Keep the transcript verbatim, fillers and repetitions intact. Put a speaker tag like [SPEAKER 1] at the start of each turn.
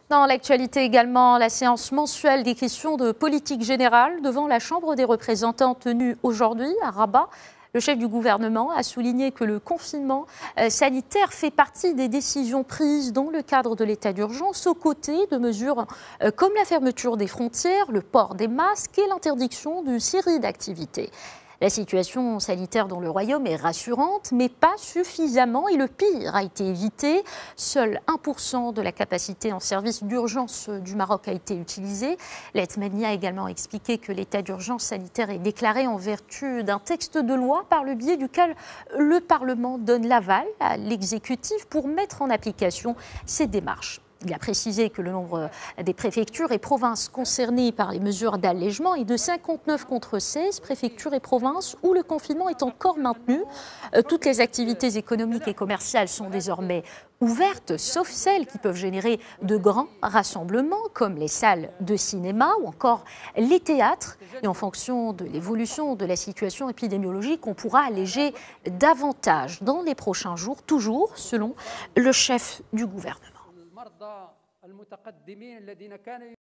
[SPEAKER 1] Dans l'actualité également, la séance mensuelle des questions de politique générale devant la Chambre des représentants tenue aujourd'hui à Rabat. Le chef du gouvernement a souligné que le confinement sanitaire fait partie des décisions prises dans le cadre de l'état d'urgence, aux côtés de mesures comme la fermeture des frontières, le port des masques et l'interdiction d'une série d'activités. La situation sanitaire dans le Royaume est rassurante, mais pas suffisamment, et le pire a été évité. Seul un pour cent de la capacité en service d'urgence du Maroc a été utilisée. L'Athmani a également expliqué que l'état d'urgence sanitaire est déclaré en vertu d'un texte de loi par le biais duquel le Parlement donne l'aval à l'exécutif pour mettre en application ces démarches. Il a précisé que le nombre des préfectures et provinces concernées par les mesures d'allègement est de cinquante-neuf contre seize préfectures et provinces où le confinement est encore maintenu. Toutes les activités économiques et commerciales sont désormais ouvertes, sauf celles qui peuvent générer de grands rassemblements, comme les salles de cinéma ou encore les théâtres. Et en fonction de l'évolution de la situation épidémiologique, on pourra alléger davantage dans les prochains jours, toujours selon le chef du gouvernement. المرضى المتقدمين الذين كانوا